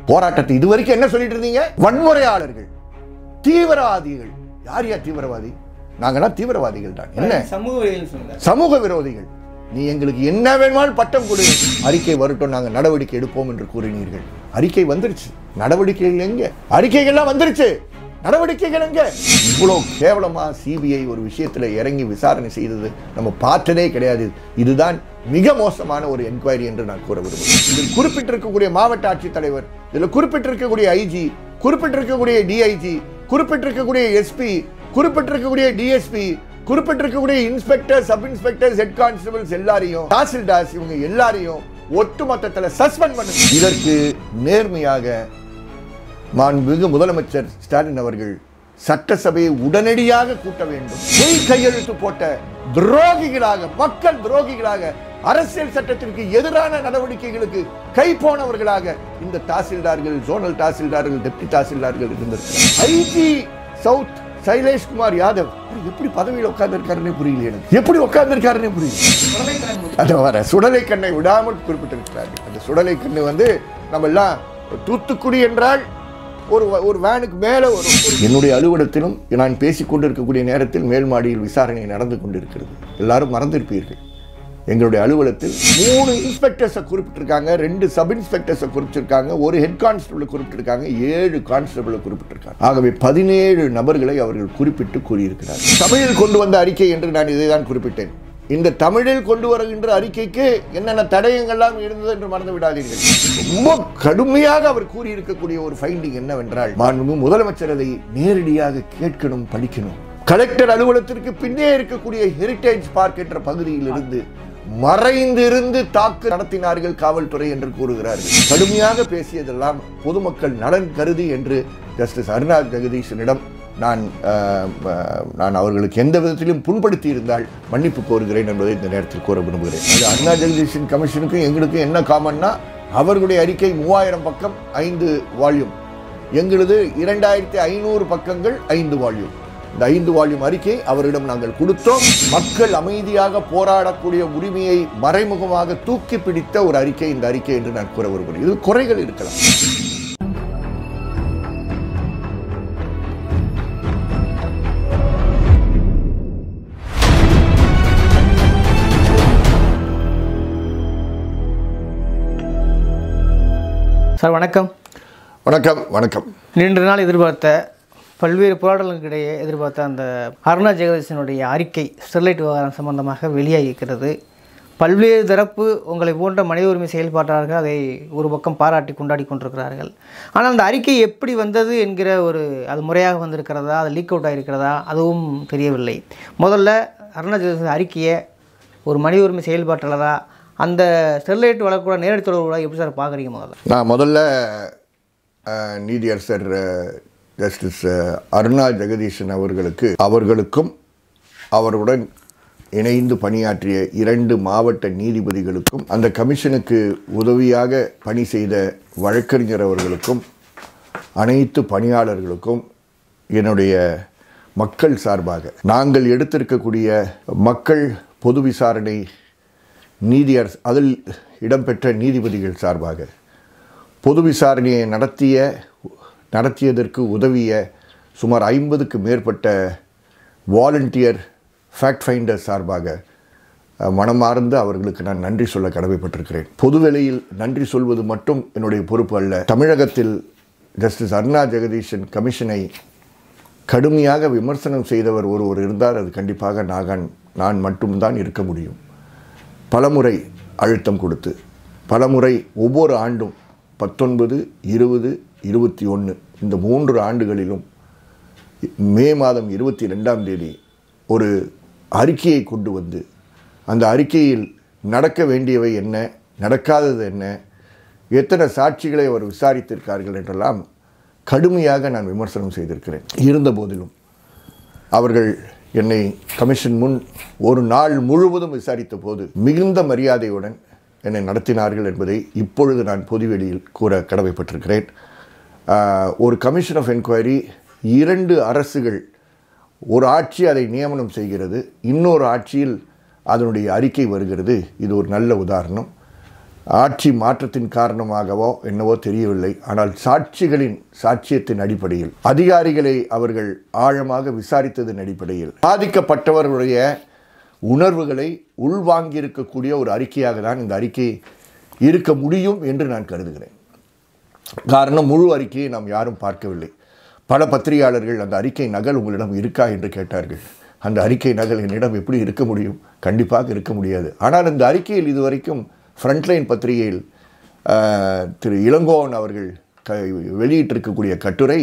போராட்டத்தை இதுவரைக்கும் என்ன சொல்லிட்டு இருந்தீங்க? வன்முறையாளர்கள், தீவிரவாதிகள். யார் யார் தீவிரவாதி? நாங்களாம் தீவிரவாதிகள் தான். என்ன சமூக விரோதிகள்? நீ எங்களுக்கு என்ன வேணுமாலும் பட்டம் கொடு, அறிக்கை வரட்டும், நாங்கள் நடவடிக்கை எடுப்போம் என்று கூறினீர்கள். அறிக்கை வந்துருச்சு, நடவடிக்கைகள் எங்க? அறிக்கைகள்லாம் வந்துருச்சு, நடவடிக்கைகள் எங்க? இவ்வளோ கேவலமா சிபிஐ ஒரு விஷயத்துல இறங்கி விசாரணை செய்தது நம்ம பார்த்ததே கிடையாது. இதுதான் மிக மோசமான ஒரு என்கொயரி என்று நான் கூற விரும்புகிறேன். இதில் குறிப்பிட்டிருக்கக்கூடிய மாவட்ட ஆட்சித்தலைவர், இதில் குறிப்பிட்டிருக்கக்கூடிய ஐஜி, குறிப்பிட்டிருக்கக்கூடிய டிஐஜி, குறிப்பிட்டிருக்கக்கூடிய எஸ்பி, குறிப்பிட்டிருக்கக்கூடிய டிஎஸ்பி, குறிப்பிட்டிருக்கக்கூடிய inspector, sub inspector, head constables எல்லாரையும், தாசில்தார்ஸ், இவங்க எல்லாரையும் ஒட்டுமொத்தத்தில் சஸ்பெண்ட் பண்ணுங்க. இதற்கு நேர்மையாக மாண்புமிகு முதலமைச்சர் ஸ்டாலின் அவர்கள் சட்டசபையை உடனடியாக கூட்ட வேண்டும். பொய் கையெழுத்து போட்ட துரோகிகளாக, மக்கள் துரோகிகளாக, அரசியல் சட்டத்திற்கு எதிரான நடவடிக்கைகளுக்கு கை போனவர்களாக இந்த தாசில்தார்கள், ஜோனல் தாசில்தார்கள், டெப்டி தாசில்தார்கள் இருந்திருக்கிறார். ஐஜி சவுத் சைலேஷ்குமார் யாதவ் எப்படி பதவியில் உட்கார்ந்திருக்காருன்னே புரியல எனக்கு. எப்படி உட்கார்ந்திருக்காருன்னே புரியல. அது வர சுடலை கண்ணை விடாமல் குறிப்பிட்டிருக்கிறார்கள். அந்த சுடலை கண்ணு நம்ம எல்லாம் தூத்துக்குடி என்றால் ஒரு வேனுக்கு மேல வரும். என்னுடைய அலுவலகத்திலும் நான் பேசிக் கொண்டிருக்கக்கூடிய நேரத்தில் மேல் மாடியில் விசாரணை நடந்து கொண்டிருக்கிறது. எல்லாரும் மறந்திருப்பீர்கள். எங்களுடைய அலுவலகத்தில் 3 இன்ஸ்பெக்டர்ஸை குறிப்பிட்டிருக்காங்க, 2 சப் இன்ஸ்பெக்டர்ஸை குறிப்பிட்டிருக்காங்க, ஒரு ஹெட் கான்ஸ்டபிளை குறிப்பிட்டிருக்காங்க, 7 கான்ஸ்டபிளை குறிப்பிட்டிருக்காங்க. ஆகவே 17 நபர்களை அவர்கள் குறிப்பிட்டு கூறியிருக்கிறார். தமிழில் கொண்டு வந்த அறிக்கை என்று நான் இதை தான் குறிப்பிட்டேன். இந்த தமிழில் கொண்டு வருகின்ற அறிக்கைக்கு என்னென்ன தடயங்கள்லாம் இருந்தது என்று மறந்து விடாதீர்கள். ரொம்ப கடுமையாக அவர் கூறியிருக்கக்கூடிய ஒரு ஃபைண்டிங் என்னவென்றால், மாண்புமிகு முதலமைச்சர் அதை நேரடியாக கேட்கணும், படிக்கணும். கலெக்டர் அலுவலகத்திற்கு பின்னே இருக்கக்கூடிய ஹெரிட்டேஜ் பார்க் என்ற பகுதியில் இருந்து மறைந்திருந்து தாக்கு நடத்தினார்கள் காவல்துறை என்று கூறுகிறார்கள். கடுமையாக பேசியதெல்லாம் பொதுமக்கள் நலன் கருதி என்று ஜஸ்டிஸ் அருணா ஜெகதீஷனிடம் நான் அவர்களுக்கு எந்த விதத்திலும் புண்படுத்தி இருந்தால் மன்னிப்பு கோருகிறேன் என்பதை இந்த நேரத்தில் கூற விரும்புகிறேன். அது அருணா ஜெகதீஷன் கமிஷனுக்கும் எங்களுக்கும் என்ன காமன்னா, அவர்களுடைய அறிக்கை 3000 பக்கம் 5 வால்யூம், எங்களது 2500 பக்கங்கள் 5 வால்யூம். இந்த 5 வால்யூம் அறிக்கை அவரிடம் நாங்கள் கொடுத்தோம். மக்கள் அமைதியாக போராடக்கூடிய உரிமையை மறைமுகமாக தூக்கி பிடித்த ஒரு அறிக்கை இந்த அறிக்கை என்று நான் கூற விரும்புகிறேன். இது குறைகள் இருக்கலாம். சார் வணக்கம். வணக்கம். வணக்கம். நீண்ட நாள் எதிர்பார்த்த, பல்வேறு போராட்டங்களுக்கு இடையே எதிர்பார்த்த அந்த அருணா ஜெகதீஷனுடைய அறிக்கை ஸ்டெர்லைட் விவகாரம் சம்பந்தமாக வெளியாகியிருக்கிறது. பல்வேறு தரப்பு உங்களை போன்ற மனித உரிமை செயல்பாட்டாளர்கள் அதை ஒரு பக்கம் பாராட்டி கொண்டாடி கொண்டிருக்கிறார்கள். ஆனால் அந்த அறிக்கை எப்படி வந்தது என்கிற அது முறையாக வந்திருக்கிறதா, அது லீக் அவுட் ஆகிருக்கிறதா, அதுவும் தெரியவில்லை. முதல்ல அருணா ஜெகதீஷன் அறிக்கையை ஒரு மனித உரிமை செயல்பாட்டாளராக அந்த ஸ்டெர்லைட் வழக்கூட நேரடி தொடர்பு எப்படி சார் பார்க்குறீங்க? நான் முதல்ல நீதியரசர் ஜஸ்டிஸ் அருணா ஜெகதீஷன் அவர்களுக்கும் அவருடன் இணைந்து பணியாற்றிய 2 மாவட்ட நீதிபதிகளுக்கும், அந்த கமிஷனுக்கு உதவியாக பணி செய்த வழக்கறிஞர் அவர்களுக்கும், அனைத்து பணியாளர்களுக்கும் என்னுடைய மக்கள் சார்பாக, நாங்கள் எடுத்திருக்கக்கூடிய மக்கள் பொது விசாரணை நீதியரசு அதில் இடம்பெற்ற நீதிபதிகள் சார்பாக, பொது விசாரணையை நடத்தியதற்கு உதவிய சுமார் 50க்கு மேற்பட்ட வாலண்டியர் ஃபேக்ட் ஃபைண்டர் சார்பாக மனமார்ந்து அவர்களுக்கு நான் நன்றி சொல்ல கடமைப்பட்டிருக்கிறேன். பொதுவெளியில் நன்றி சொல்வது மட்டும் என்னுடைய பொறுப்பு அல்ல. தமிழகத்தில் ஜஸ்டிஸ் அருணா ஜெகதீஷன் கமிஷனை கடுமையாக விமர்சனம் செய்தவர் ஒருவர் இருந்தால் அது கண்டிப்பாக நான் மட்டும்தான் இருக்க முடியும். பலமுறை அழுத்தம் கொடுத்து, பலமுறை ஒவ்வொரு ஆண்டும் 19, 20, 21 இந்த 3 ஆண்டுகளிலும் மே மாதம் 22ஆம் தேதி ஒரு அறிக்கையை கொண்டு வந்து, அந்த அறிக்கையில் நடக்க வேண்டியவை என்ன, நடக்காதது என்ன, எத்தனை சாட்சிகளை அவர் விசாரித்திருக்கார்கள் என்றெல்லாம் கடுமையாக நான் விமர்சனம் செய்திருக்கிறேன். இருந்த போதிலும் அவர்கள் என்னை கமிஷன் முன் ஒரு நாள் முழுவதும் விசாரித்த போது மிகுந்த மரியாதையுடன் என்னை நடத்தினார்கள் என்பதை இப்பொழுது நான் பொதுவெளியில் கூற கடமைப்பட்டிருக்கிறேன். ஒரு கமிஷன் ஆஃப் என்கொயரி 2 அரசுகள், ஒரு ஆட்சி அதை நியமனம் செய்கிறது, இன்னொரு ஆட்சியில் அதனுடைய அறிக்கை வருகிறது. இது ஒரு நல்ல உதாரணம். ஆட்சி மாற்றத்தின் காரணமாகவோ என்னவோ தெரியவில்லை. ஆனால் சாட்சியத்தின் அடிப்படையில், அதிகாரிகளை அவர்கள் ஆழமாக விசாரித்ததன் அடிப்படையில், பாதிக்கப்பட்டவர்களுடைய உணர்வுகளை உள்வாங்கியிருக்கக்கூடிய ஒரு அறிக்கையாக தான் இந்த அறிக்கை இருக்க முடியும் என்று நான் கருதுகிறேன். காரணம், முழு அறிக்கையை நாம் யாரும் பார்க்கவில்லை. பல பத்திரிகையாளர்கள் அந்த அறிக்கை நகல் உங்களிடம் இருக்கா என்று கேட்டார்கள். அந்த அறிக்கை நகல் என்னிடம் எப்படி இருக்க முடியும்? கண்டிப்பாக இருக்க முடியாது. ஆனால் இந்த அறிக்கையில் இதுவரைக்கும் ஃப்ரண்ட்லைன் பத்திரிகையில் திரு இளங்கோவன் அவர்கள் வெளியிட்டிருக்கக்கூடிய கட்டுரை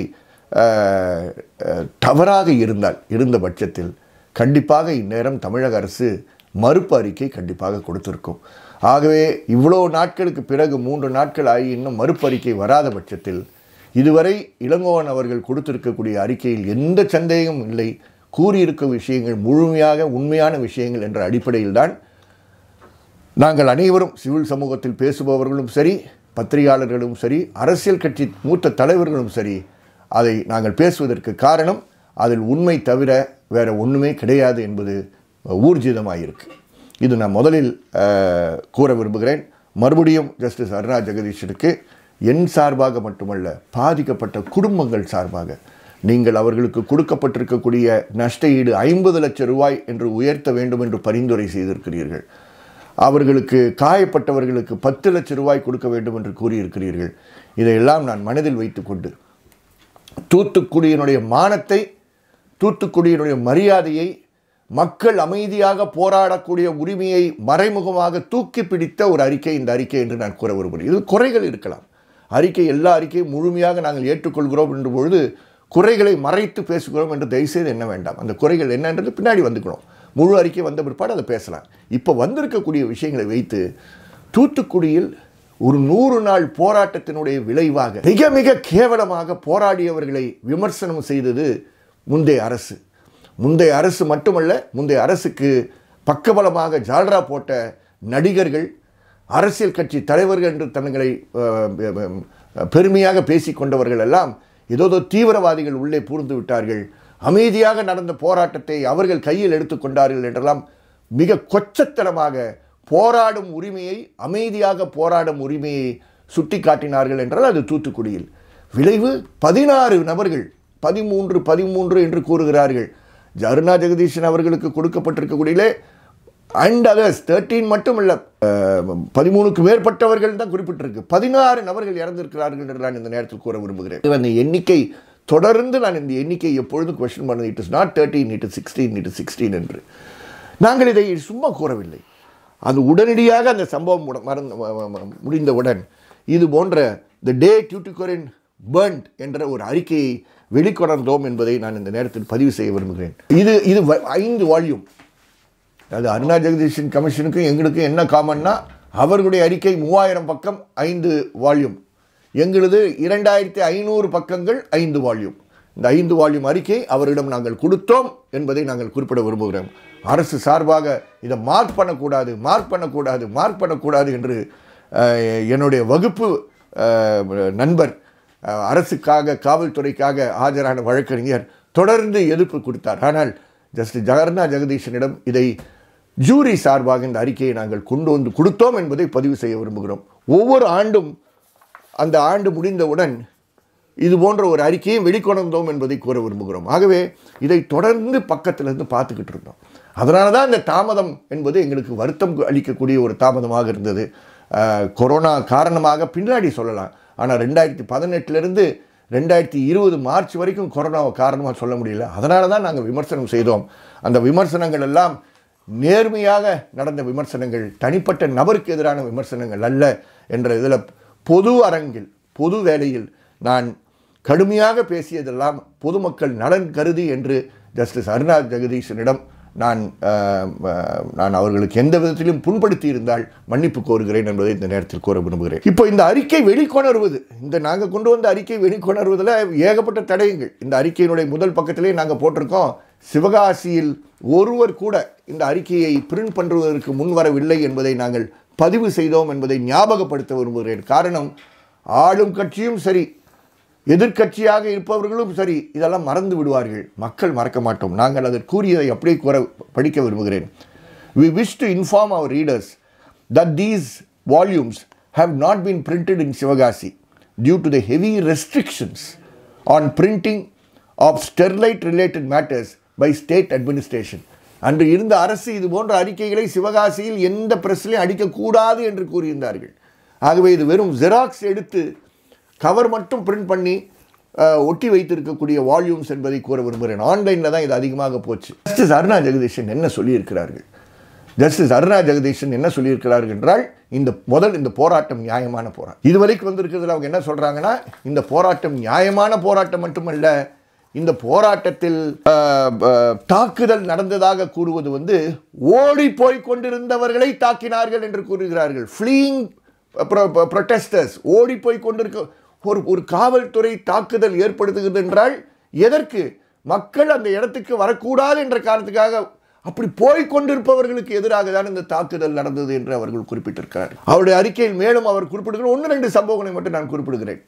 தவறாக இருந்த பட்சத்தில் கண்டிப்பாக இந்நேரம் தமிழக அரசு மறுப்பு அறிக்கை கண்டிப்பாக கொடுத்திருக்கும். ஆகவே இவ்வளோ நாட்களுக்கு பிறகு 3 நாட்கள் ஆகி இன்னும் மறுப்பு அறிக்கை வராத பட்சத்தில் இதுவரை இளங்கோவன் அவர்கள் கொடுத்திருக்கக்கூடிய அறிக்கையில் எந்த சந்தேகமும் இல்லை. கூறியிருக்கும் விஷயங்கள் முழுமையாக உண்மையான விஷயங்கள் என்ற அடிப்படையில் தான் நாங்கள் அனைவரும், சிவில் சமூகத்தில் பேசுபவர்களும் சரி, பத்திரிகையாளர்களும் சரி, அரசியல் கட்சி மூத்த தலைவர்களும் சரி, அதை நாங்கள் பேசுவதற்கு காரணம் அதில் உண்மை தவிர வேறு ஒன்றுமே கிடையாது என்பது ஊர்ஜிதமாயிருக்கு. இது நான் முதலில் கூற விரும்புகிறேன். மறுபடியும் ஜஸ்டிஸ் அருணா ஜெகதீஷனுக்கு என் சார்பாக மட்டுமல்ல, பாதிக்கப்பட்ட குடும்பங்கள் சார்பாக நீங்கள் அவர்களுக்கு கொடுக்கப்பட்டிருக்கக்கூடிய நஷ்ட ஈடு 50 லட்சம் ரூபாய் என்று உயர்த்த வேண்டும் என்று பரிந்துரை செய்திருக்கிறீர்கள். அவர்களுக்கு காயப்பட்டவர்களுக்கு 10 லட்சம் ரூபாய் கொடுக்க வேண்டும் என்று கூறியிருக்கிறீர்கள். இதையெல்லாம் நான் மனதில் வைத்துக்கொண்டு தூத்துக்குடியினுடைய மானத்தை, தூத்துக்குடியினுடைய மரியாதையை, மக்கள் அமைதியாக போராடக்கூடிய உரிமையை மறைமுகமாக தூக்கி பிடித்த ஒரு அறிக்கை இந்த அறிக்கை என்று நான் கூற விரும்புகிறேன். இது குறைகள் இருக்கலாம். எல்லா அறிக்கையும் முழுமையாக நாங்கள் ஏற்றுக்கொள்கிறோம் என்ற பொழுது குறைகளை மறைத்து பேசுகிறோம் என்று தயவுசெய்து என்ன வேண்டாம். அந்த குறைகள் என்னன்றது பின்னாடி வந்துக்கணும். முழு அறிக்கை வந்த பிற்பாடு அதை பேசலாம். இப்போ வந்திருக்கக்கூடிய விஷயங்களை வைத்து தூத்துக்குடியில் ஒரு 100 நாள் போராட்டத்தினுடைய விளைவாக மிக மிக கேவலமாக போராடியவர்களை விமர்சனம் செய்தது முந்தைய அரசு. முந்தைய அரசு மட்டுமல்ல, முந்தைய அரசுக்கு பக்கபலமாக ஜால்ரா போட்ட நடிகர்கள், அரசியல் கட்சி தலைவர்கள் என்று தங்களை பெருமையாக பேசிக்கொண்டவர்கள் எல்லாம் ஏதோ தீவிரவாதிகள் உள்ளே பூர்ந்து விட்டார்கள், அமைதியாக நடந்த போராட்டத்தை அவர்கள் கையில் எடுத்துக்கொண்டார்கள் என்றெல்லாம் மிக கொச்சத்தனமாக போராடும் உரிமையை, அமைதியாக போராடும் உரிமையை சுட்டி காட்டினார்கள் என்றால் அது தூத்துக்குடியில். விளைவு 16 நபர்கள், 13 என்று கூறுகிறார்கள். அருணா ஜெகதீஷன் அவர்களுக்கு கொடுக்கப்பட்டிருக்கக்கூடியிலே அண்ட் அதர்ஸ் 13 மட்டும் இல்லை, 13க்கு மேற்பட்டவர்கள் தான் குறிப்பிட்டிருக்கு. 16 நபர்கள் இறந்திருக்கிறார்கள் என்று நான் இந்த நேரத்தில் கூற விரும்புகிறேன். அந்த எண்ணிக்கை தொடர்ந்து நான் இந்த எண்ணிக்கை எப்பொழுதும் கொஸ்டின் பண்ணது. It is not 13, it is 16 என்று. நாங்கள் இதை சும்மா கூறவில்லை. அது உடனடியாக அந்த சம்பவம் முடிந்தவுடன் இது போன்ற தி டே டியூட்டிகோரின் பர்ன்ட் என்ற ஒரு அறிக்கையை வெளிக்கொணர்ந்தோம் என்பதை நான் இந்த நேரத்தில் பதிவு செய்ய விரும்புகிறேன். இது 5 வால்யூம். அது அருணா ஜெகதீஷன் கமிஷனுக்கும் எங்களுக்கும் என்ன காமன்னா, அவர்களுடைய அறிக்கை 3000 பக்கம் 5 வால்யூம், எங்களது 2500 பக்கங்கள் 5 வால்யூம். இந்த 5 வால்யூம் அறிக்கை அவரிடம் நாங்கள் கொடுத்தோம் என்பதை நாங்கள் குறிப்பிட விரும்புகிறோம். அரசு சார்பாக இதை மார்க் பண்ணக்கூடாது என்று என்னுடைய வகுப்பு நண்பர், அரசுக்காக காவல்துறைக்காக ஆஜரான வழக்கறிஞர் தொடர்ந்து எதிர்ப்பு கொடுத்தார். ஆனால் ஜஸ்டிஸ் அருணா ஜெகதீஷனிடம் இதை ஜூரி சார்பாக இந்த அறிக்கையை நாங்கள் கொண்டு வந்து கொடுத்தோம் என்பதை பதிவு செய்ய விரும்புகிறோம். ஒவ்வொரு ஆண்டும் அந்த ஆண்டு முடிந்தவுடன் இது போன்ற ஒரு அறிக்கையை வெளிக்கொணர்ந்தோம் என்பதை கூற விரும்புகிறோம். ஆகவே இதை தொடர்ந்து பக்கத்திலிருந்து பார்த்துக்கிட்டு இருந்தோம். அதனால தான் இந்த தாமதம் என்பது எங்களுக்கு வருத்தம் அளிக்கக்கூடிய ஒரு தாமதமாக இருந்தது. கொரோனா காரணமாக பின்னாடி சொல்லலாம். ஆனால் 2018 2020 மார்ச் வரைக்கும் கொரோனாவை காரணமாக சொல்ல முடியல. அதனால தான் நாங்கள் விமர்சனம் செய்தோம். அந்த விமர்சனங்கள் எல்லாம் நேர்மையாக நடந்த விமர்சனங்கள், தனிப்பட்ட நபருக்கு எதிரான விமர்சனங்கள் அல்ல என்ற இதில் பொது அரங்கில், பொது வேளையில் நான் கடுமையாக பேசியதெல்லாம் பொதுமக்கள் நலன் கருதி என்று ஜஸ்டிஸ் அருணா ஜெகதீஷனிடம் நான் அவர்களுக்கு எந்த விதத்திலும் புண்படுத்தி இருந்தால் மன்னிப்பு கோருகிறேன் என்பதை இந்த நேரத்தில் கூற விரும்புகிறேன். இப்போ இந்த அறிக்கை வெளிக்கொணர்வது, நாங்கள் கொண்டு வந்த அறிக்கை வெளிக்கொணர்வதில் ஏகப்பட்ட தடயங்கள். இந்த அறிக்கையினுடைய முதல் பக்கத்திலே நாங்கள் போட்டிருக்கோம், சிவகாசியில் ஒருவர் கூட இந்த அறிக்கையை பிரிண்ட் பண்ணுவதற்கு முன்வரவில்லை என்பதை நாங்கள் பதிவு செய்தோம் என்பதை ஞாபகப்படுத்த விரும்புகிறேன். காரணம், ஆளும் கட்சியும் சரி, எதிர்க்கட்சியாக இருப்பவர்களும் சரி, இதெல்லாம் மறந்து விடுவார்கள். மக்கள் மறக்க மாட்டோம். நாங்கள் அதை கூறியதை அப்படியே படிக்க விரும்புகிறேன். We wish to inform our readers that these volumes have not been printed in Sivagasi due to the heavy restrictions on printing of Sterlite related matters by state administration. அன்று இருந்த அரசு இது போன்ற அறிக்கைகளை சிவகாசியில் எந்த பிரஸ்லையும் அடிக்கக்கூடாது என்று கூறியிருந்தார்கள். ஆகவே இது வெறும் ஜெராக்ஸ் எடுத்து கவர் மட்டும் பிரிண்ட் பண்ணி ஒட்டி வைத்திருக்கக்கூடிய வால்யூம்ஸ் என்பதை கூற விரும்புகிறேன். ஆன்லைனில் தான் இது அதிகமாக போச்சு. ஜஸ்டிஸ் அருணா ஜெகதீஷன் என்ன சொல்லியிருக்கிறார்கள்? ஜஸ்டிஸ் அருணா ஜெகதீஷன் என்ன சொல்லியிருக்கிறார்கள் என்றால், இந்த போராட்டம் நியாயமான போராட்டம். இதுவரைக்கும் வந்திருக்கிறதுல அவங்க என்ன சொல்றாங்கன்னா, இந்த போராட்டம் நியாயமான போராட்டம் மட்டுமல்ல, இந்த போராட்டத்தில் தாக்குதல் நடந்ததாக கூறுவது ஓடி போய் கொண்டிருந்தவர்களை தாக்கினார்கள் என்று கூறுகிறார்கள். ஃப்ளீயிங் ப்ரொட்டஸ்டர்ஸ், ஓடி போய் கொண்டிருக்க ஒரு காவல்துறை தாக்குதல் ஏற்படுத்துகிறது என்றால் எதற்கு? மக்கள் அந்த இடத்துக்கு வரக்கூடாது என்ற காரணத்துக்காக அப்படி போய்கொண்டிருப்பவர்களுக்கு எதிராக தான் இந்த தாக்குதல் நடந்தது என்று அவர்கள் குறிப்பிட்டிருக்கிறார். அவருடைய அறிக்கையில் மேலும் அவர் குறிப்பிடுகிற 1-2 சம்பவங்களை மட்டும் நான் குறிப்பிடுகிறேன்.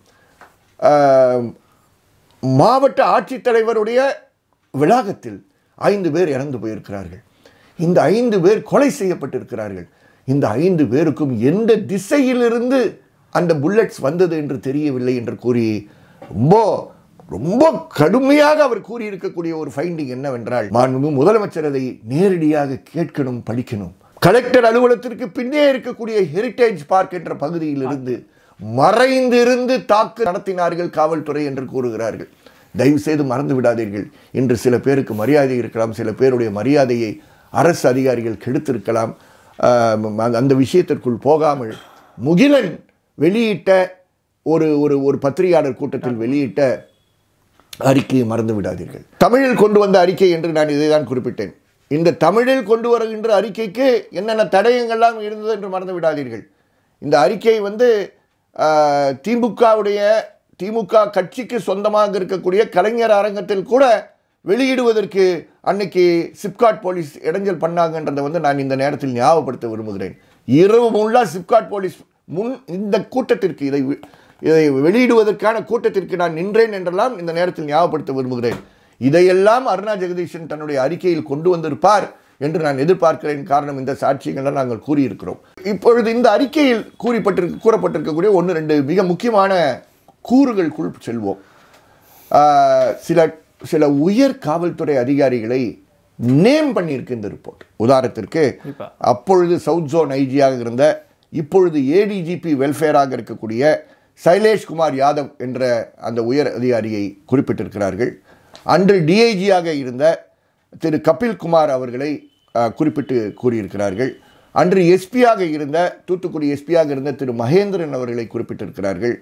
மாவட்ட ஆட்சித்தலைவருடைய வளாகத்தில் 5 பேர் இறந்து போயிருக்கிறார்கள். இந்த 5 பேர் கொலை செய்யப்பட்டிருக்கிறார்கள். இந்த 5 பேருக்கும் எந்த திசையிலிருந்து அந்த புல்லட்ஸ் வந்தது என்று தெரியவில்லை என்று கூறி ரொம்ப கடுமையாக அவர் கூறியிருக்கக்கூடிய ஒரு ஃபைண்டிங் என்னவென்றால், மாண்புமிகு முதலமைச்சர் அதை நேரடியாக கேட்கணும், படிக்கணும். கலெக்டர் அலுவலகத்திற்கு பின்னே இருக்கக்கூடிய ஹெரிட்டேஜ் பார்க் என்ற பகுதியிலிருந்து மறைந்திருந்து தாக்கு நடத்தினார்கள் காவல்துறை என்று கூறுகிறார்கள். தயவு செய்து மறந்து விடாதீர்கள். இன்று சில பேருக்கு மரியாதை இருக்கலாம், சில பேருடைய மரியாதையை அரசு அதிகாரிகள் கெடுத்திருக்கலாம். அந்த விஷயத்திற்குள் போகாமல் முகிலன் வெளியிட்ட ஒரு பத்திரிகையாளர் கூட்டத்தில் வெளியிட்ட அறிக்கையை மறந்து விடாதீர்கள். தமிழில் கொண்டு வந்த அறிக்கை என்று நான் இதை தான் குறிப்பிட்டேன். இந்த தமிழில் கொண்டு வருகின்ற அறிக்கைக்கு என்னென்ன தடயங்கள்லாம் இருந்தது என்று மறந்து விடாதீர்கள். இந்த அறிக்கை திமுக கட்சிக்கு சொந்தமாக இருக்கக்கூடிய கலைஞர் அரங்கத்தில் கூட வெளியிடுவதற்கு அன்னைக்கு சிப்காட் போலீஸ் இடைஞ்சல் பண்ணாங்கன்றதை நான் இந்த நேரத்தில் ஞாபகப்படுத்த விரும்புகிறேன். இரவு முல்லா சிப்காட் போலீஸ் முன் இந்த கூட்டத்திற்கு இதை வெளியிடுவதற்கான கூட்டத்திற்கு நான் நின்றேன் என்றெல்லாம் இந்த நேரத்தில் ஞாபகப்படுத்த விரும்புகிறேன். இதையெல்லாம் அருணா ஜெகதீஷன் தன்னுடைய அறிக்கையில் கொண்டு வந்திருப்பார் என்று நான் எதிர்பார்க்கிறேன். காரணம், இந்த சாட்சியங்களை நாங்கள் கூறியிருக்கிறோம். இப்பொழுது இந்த அறிக்கையில் கூறப்பட்டிருக்கக்கூடிய 1-2 மிக முக்கியமான கூறுகளுக்குள் செல்வோம். சில உயர் காவல்துறை அதிகாரிகளை நேம் பண்ணியிருக்கு இந்த ரிப்போர்ட். உதாரணத்திற்கு, அப்பொழுது சவுத் ஜோன் ஐஜியாக இருந்த, இப்பொழுது ஏடிஜிபி வெல்ஃபேராக இருக்கக்கூடிய சைலேஷ்குமார் யாதவ் என்ற அந்த உயர் அதிகாரியை குறிப்பிட்டிருக்கிறார்கள். அன்று டிஐஜியாக இருந்த திரு கபில்குமார் அவர்களை குறிப்பிட்டு கூறியிருக்கிறார்கள். அன்று எஸ்பியாக இருந்த, தூத்துக்குடி எஸ்பியாக இருந்த திரு மகேந்திரன் அவர்களை குறிப்பிட்டிருக்கிறார்கள்.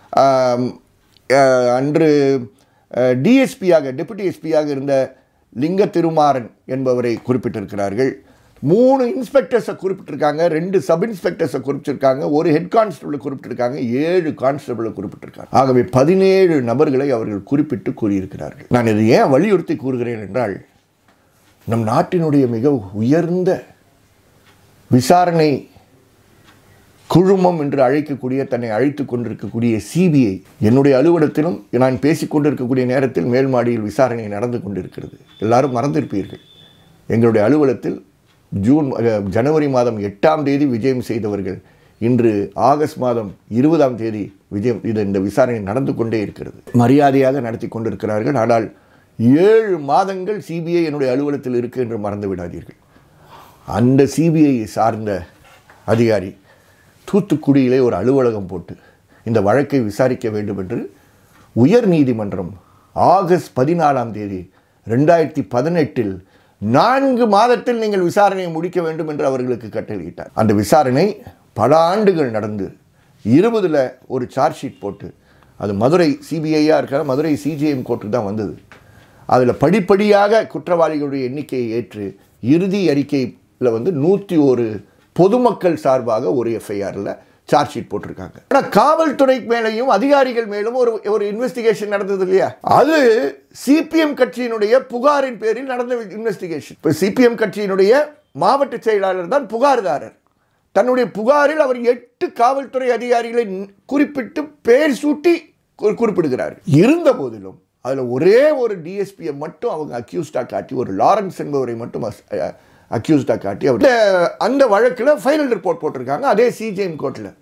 அன்று டிஎஸ்பியாக, டெபுட்டி எஸ்பியாக இருந்த லிங்க திருமாறன் என்பவரை குறிப்பிட்டிருக்கிறார்கள். 3 இன்ஸ்பெக்டர்ஸை குறிப்பிட்டிருக்காங்க, 2 சப் இன்ஸ்பெக்டர்ஸை குறிப்பிட்டிருக்காங்க, 1 ஹெட் கான்ஸ்டபிளை குறிப்பிட்டிருக்காங்க, 7 கான்ஸ்டபிளை குறிப்பிட்டிருக்காங்க. ஆகவே 17 நபர்களை அவர்கள் குறிப்பிட்டு கூறியிருக்கிறார்கள். நான் இதை ஏன் வலியுறுத்தி கூறுகிறேன் என்றால், நம் நாட்டினுடைய மிக உயர்ந்த விசாரணை குழுமம் என்று அழைக்கக்கூடிய, தன்னை அழைத்து கொண்டிருக்கக்கூடிய சிபிஐ, என்னுடைய அலுவலகத்திலும் நான் பேசிக்கொண்டிருக்கக்கூடிய நேரத்தில் மேல் மாடியில் விசாரணை நடந்து கொண்டிருக்கிறது. எல்லாரும் மறந்திருப்பீர்கள். எங்களுடைய அலுவலகத்தில் ஜனவரி மாதம் 8ஆம் தேதி விஜயம் செய்தவர்கள் இன்று ஆகஸ்ட் மாதம் 20ஆம் தேதி இந்த விசாரணை நடந்து கொண்டே இருக்கிறது. மரியாதையாக நடத்தி கொண்டிருக்கிறார்கள். ஆனால் 7 மாதங்கள் சிபிஐ என்னுடைய அலுவலகத்தில் இருக்கு என்று மறந்து விடாதீர்கள். அந்த சிபிஐ சார்ந்த அதிகாரி தூத்துக்குடியிலே ஒரு அலுவலகம் போட்டு இந்த வழக்கை விசாரிக்க வேண்டும் என்று உயர் நீதிமன்றம் ஆகஸ்ட் 14ஆம் தேதி 2018 4 மாதத்தில் நீங்கள் விசாரணையை முடிக்க வேண்டும் என்று அவர்களுக்கு கட்டளையிட்டார். அந்த விசாரணை பல ஆண்டுகள் நடந்து 20ல் ஒரு சார்ஜ் ஷீட் போட்டு, அது மதுரை சிபிஐயாக இருக்கிற மதுரை சிஜிஎம் கோர்ட்டுக்கு தான் வந்தது. அதில் படிப்படியாக குற்றவாளிகளுடைய எண்ணிக்கையை ஏற்று இறுதி அறிக்கையில் 101 பொதுமக்கள் சார்பாக ஒரு எஃப்ஐஆரில் சார்ஜ் ஷீட் போட்டிருக்காங்க. ஆனால் காவல்துறை மேலேயும் அதிகாரிகள் மேலும் ஒரு இன்வெஸ்டிகேஷன் நடந்தது இல்லையா? அது சிபிஎம் கட்சியினுடைய புகாரின் பேரில் நடந்த இன்வெஸ்டிகேஷன். இப்போ சிபிஎம் கட்சியினுடைய மாவட்ட செயலாளர் தான் புகார்தாரர். தன்னுடைய புகாரில் அவர் 8 காவல்துறை அதிகாரிகளை குறிப்பிட்டு பெயர் சூட்டி குறிப்பிடுகிறார். இருந்த போதிலும் அதில் ஒரே ஒரு டிஎஸ்பியை மட்டும் அவங்க அக்யூஸ்டாக காட்டி, ஒரு லாரன்ஸ் என்பவரை மட்டும் அக்யூஸ்டாக காட்டி அவர் அந்த வழக்கில் ஃபைனல் ரிப்போர்ட் போட்டிருக்காங்க. அதே சிஜிஎம் கோர்ட்டில்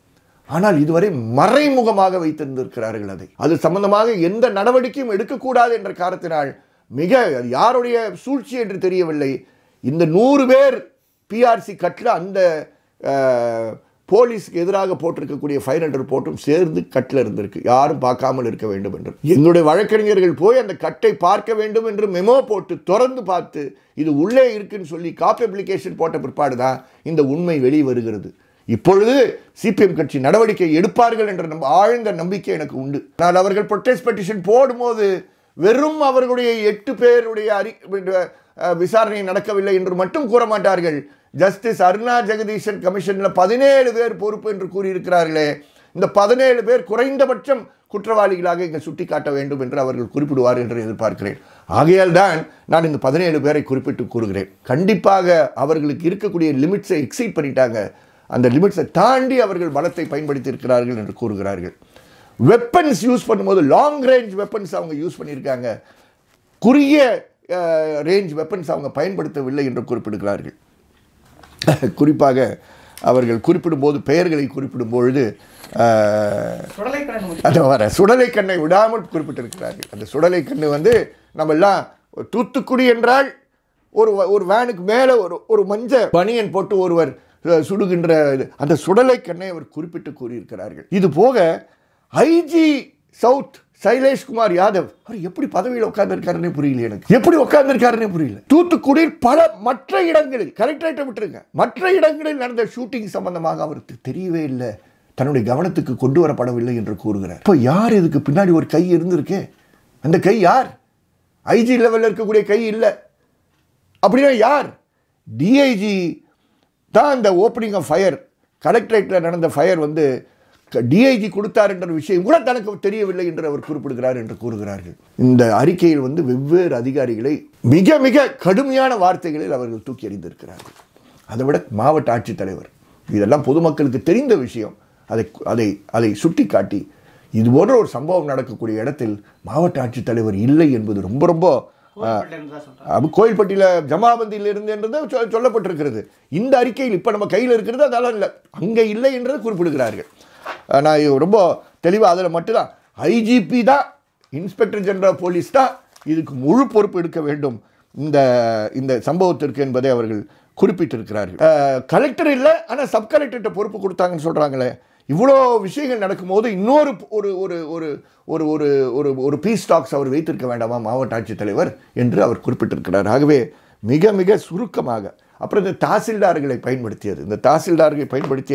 ஆனால் இதுவரை மறைமுகமாக வைத்திருந்திருக்கிறார்கள். அது சம்பந்தமாக எந்த நடவடிக்கையும் எடுக்கக்கூடாது என்ற காரணத்தினால் மிக யாருடைய சூழ்ச்சி என்று தெரியவில்லை. இந்த 100 பேர் பிஆர்சி கட்டில் அந்த போலீஸ்க்கு எதிராக போட்டிருக்கக்கூடிய 500 ரிப்போர்ட்டும் சேர்ந்து கட்டில் இருந்திருக்கு. யாரும் பார்க்காமல் இருக்க வேண்டும் என்று எங்களுடைய வழக்கறிஞர்கள் போய் அந்த கட்டை பார்க்க வேண்டும் என்று மெமோ போட்டு திறந்து பார்த்து இது உள்ளே இருக்குன்னு சொல்லி காப்பி அப்ளிகேஷன் போட்ட பிற்பாடு தான் இந்த உண்மை வெளியே வருகிறது. இப்பொழுது சிபிஎம் கட்சி நடவடிக்கை எடுப்பார்கள் என்ற ஆழ்ந்த நம்பிக்கை எனக்கு உண்டு. ஆனால் அவர்கள் ப்ரொடெஸ்ட் பெட்டிஷன் போடும்போது வெறும் அவர்களுடைய 8 பேருடைய விசாரணை நடக்கவில்லை என்று மட்டும் கூற மாட்டார்கள். ஜஸ்டிஸ் அருணா ஜெகதீசன் கமிஷனில் 17 பேர் பொறுப்பு என்று கூறியிருக்கிறார்களே, இந்த 17 பேர் குறைந்தபட்சம் குற்றவாளிகளாக இங்கே சுட்டி காட்ட வேண்டும் என்று அவர்கள் குறிப்பிடுவார் என்று எதிர்பார்க்கிறேன். ஆகையால் தான் நான் இந்த 17 பேரை குறிப்பிட்டு கூறுகிறேன். கண்டிப்பாக அவர்களுக்கு இருக்கக்கூடிய லிமிட்ஸை எக்ஸீட் பண்ணிட்டாங்க. அந்த லிமிட்ஸை தாண்டி அவர்கள் பலத்தை பயன்படுத்தி இருக்கிறார்கள் என்று கூறுகிறார்கள். வெப்பன்ஸ் யூஸ் பண்ணும்போது லாங் ரேஞ்ச் வெப்பன்ஸ் அவங்க யூஸ் பண்ணியிருக்காங்க, குறுகிய ரேஞ்ச் வெப்பன்ஸ் அவங்க பயன்படுத்தவில்லை என்று குறிப்பிடுகிறார்கள். குறிப்பாக அவர்கள் குறிப்பிடும்போது பெயர்களை குறிப்பிடும் பொழுது சுடலை கண்ணை விடாமல் குறிப்பிட்டிருக்கிறார்கள். அந்த சுடலை கண்ணு நம்ம எல்லாம் தூத்துக்குடி என்றால் ஒரு வேனுக்கு மேலே ஒரு மஞ்சள் பனியன் போட்டு ஒருவர் சுடுகின்ற அந்த சுடலை கண்ணை அவர் குறிப்பிட்டு கூறியிருக்கிறார்கள். இது போக ஐஜி சவுத் சைலேஷ்குமார் யாதவ் அவர் எப்படி பதவியில் உட்கார்ந்துருக்காருன்னே புரியல. எனக்கு எப்படி உட்கார்ந்துருக்காருன்னே புரியல. தூத்துக்குடியில் பல மற்ற இடங்களில், கலெக்டரேட்டை விட்டுருங்க, மற்ற இடங்களில் நடந்த ஷூட்டிங் சம்பந்தமாக அவருக்கு தெரியவே இல்லை, தன்னுடைய கவனத்துக்கு கொண்டு வரப்படவில்லை என்று கூறுகிறார். இப்போ யார் இதுக்கு பின்னாடி ஒரு கை இருந்திருக்கு? அந்த கை யார்? ஐஜி லெவலில் இருக்கக்கூடிய கை இல்லை. அப்படின்னா யார்? டிஐஜி தான் இந்த ஓப்பனிங் ஆஃப் ஃபயர், கலெக்டரேட்டில் நடந்த ஃபயர் டிஐஜி கொடுத்தார் என்ற விஷயம் கூட தனக்கு தெரியவில்லை என்று அவர் குறிப்பிடுகிறார் என்று கூறுகிறார்கள். இந்த அறிக்கையில் வெவ்வேறு அதிகாரிகளை மிக மிக கடுமையான வார்த்தைகளில் அவர்கள் தூக்கி எறிந்திருக்கிறார்கள். அதை விட மாவட்ட ஆட்சித்தலைவர், இதெல்லாம் பொதுமக்களுக்கு தெரிந்த விஷயம், அதை சுட்டி காட்டி இது போன்ற ஒரு சம்பவம் நடக்கக்கூடிய இடத்தில் மாவட்ட ஆட்சித்தலைவர் இல்லை என்பது ரொம்ப ரொம்ப கோயில்பட்டியில் ஜமாபந்தியில் இருந்து என்றது சொல்லப்பட்டிருக்கிறது. இந்த அறிக்கையில் இப்போ நம்ம கையில் இருக்கிறது அதெல்லாம் இல்லை, அங்கே இல்லை என்றதை குறிப்பிடுகிறார்கள். நான் ரொம்ப தெளிவாக அதில் மட்டும்தான் ஐஜிபி தான், இன்ஸ்பெக்டர் ஜெனரல் போலீஸ் தான் இதுக்கு முழு பொறுப்பு எடுக்க வேண்டும் இந்த சம்பவத்திற்கு என்பதை அவர்கள் குறிப்பிட்டிருக்கிறார்கள். கலெக்டர் இல்லை, ஆனால் சப் கலெக்டர்கிட்ட பொறுப்பு கொடுத்தாங்கன்னு சொல்கிறாங்களே. இவ்வளோ விஷயங்கள் நடக்கும்போது இன்னொரு ஒரு ஒரு ஒரு ஒரு ஒரு ஒரு ஒரு பீஸ் டாக்ஸ் அவர் வைத்திருக்க வேண்டாமா மாவட்ட ஆட்சித்தலைவர் என்று அவர் குறிப்பிட்டிருக்கிறார். ஆகவே மிக மிக சுருக்கமாக அப்புறம் இந்த தாசில்தார்களை பயன்படுத்தியது, இந்த தாசில்தார்களை பயன்படுத்திய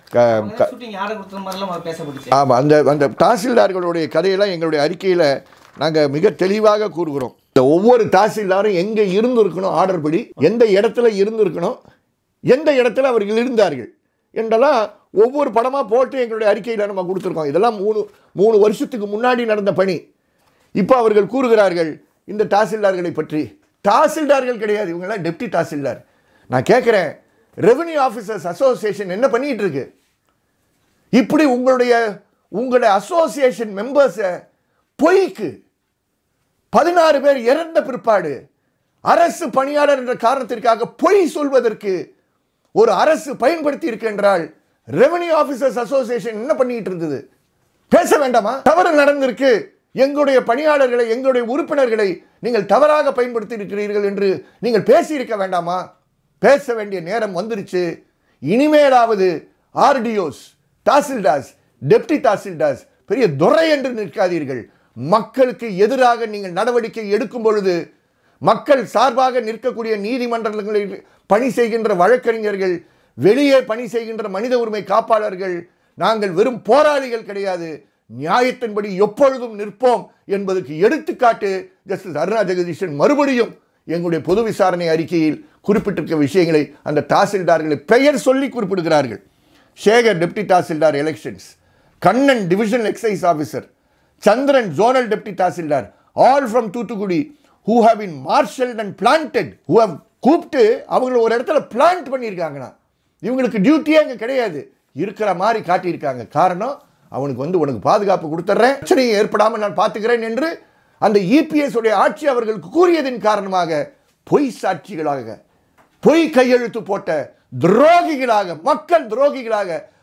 ஆமாம், அந்த தாசில்தார்களுடைய கதையெல்லாம் எங்களுடைய அறிக்கையில் நாங்கள் மிக தெளிவாக கூறுகிறோம். இந்த ஒவ்வொரு தாசில்தாரும் எங்கே இருந்திருக்கணும், ஆர்டர் படி எந்த இடத்துல இருந்திருக்கணும், எந்த இடத்துல அவர்கள் இருந்தார்கள் என்றெல்லாம் ஒவ்வொரு படமாக போட்டு எங்களுடைய அறிக்கையில் நம்ம கொடுத்துருக்கோம். இதெல்லாம் 3 வருஷத்துக்கு முன்னாடி நடந்த பணி. இப்போ அவர்கள் கூறுகிறார்கள் இந்த தாசில்தார்களை பற்றி. தாசில்தார்கள் கிடையாது, இவங்கெல்லாம் டெப்டி தாசில்தார். நான் கேட்குறேன், ரெவென்யூ ஆஃபீஸர்ஸ் அசோசியேஷன் என்ன பண்ணிட்டு இருக்கு? இப்படி உங்களுடைய அசோசியேஷன் மெம்பர்ஸை பொய்க்கு 16 பேர் இறந்த பிற்பாடு அரசு பணியாளர் என்ற காரணத்திற்காக பொய் சொல்வதற்கு ஒரு அரசு பயன்படுத்தி இருக்கின்றால் ரெவென்யூ ஆஃபீஸர்ஸ் அசோசியேஷன் என்ன பண்ணிட்டு இருந்தது? பேச வேண்டாமா? தவறு நடந்திருக்கு, எங்களுடைய பணியாளர்களை, எங்களுடைய உறுப்பினர்களை நீங்கள் தவறாக பயன்படுத்தி இருக்கிறீர்கள் என்று நீங்கள் பேசியிருக்க வேண்டாமா? பேச வேண்டிய நேரம் வந்துருச்சு. இனிமேலாவது ஆர்டிஓஸ், தாசில்தார்ஸ், டெப்டி தாசில்தார்ஸ் பெரிய துரை என்று நிற்காதீர்கள். மக்களுக்கு எதிராக நீங்கள் நடவடிக்கை எடுக்கும் பொழுது மக்கள் சார்பாக நிற்கக்கூடிய நீதிமன்றங்களில் பணி செய்கின்ற வழக்கறிஞர்கள், வெளியே பணி செய்கின்ற மனித உரிமை காப்பாளர்கள், நாங்கள் வெறும் போராளிகள் கிடையாது, நியாயத்தின்படி எப்பொழுதும் நிற்போம் என்பதற்கு எடுத்துக்காட்டு ஜஸ்டிஸ் அருணா ஜெகதீசன் மறுபடியும் எங்களுடைய பொது விசாரணை அறிக்கையில் குறிப்பிட்டிருக்க விஷயங்களை அந்த தாசில்தார்களை பெயர் சொல்லி குறிப்பிடுகிறார்கள். Sekar deputy tahsildar elections, Kannan divisional excise officer, Chandran zonal deputy tahsildar, all from Thoothukudi who have been marshaled and planted, who have கூப்பிட்டு அவங்களை ஒரு இடத்துல பிளான்ட் பண்ணியிருக்காங்கன்னா இவங்களுக்கு டியூட்டியே அங்கே கிடையாது, இருக்கிற மாதிரி காட்டியிருக்காங்க. காரணம், அவனுக்கு உனக்கு பாதுகாப்பு கொடுத்துட்றேன், பிரச்சனையை ஏற்படாமல் நான் பார்த்துக்கிறேன் என்று அந்த இபிஎஸ் உடைய ஆட்சி அவர்களுக்கு கூறியதின் காரணமாக பொய் சாட்சிகளாக, பொய் கையெழுத்து போட்ட துரோகிகளாக, மக்கள் துரோகிகளாக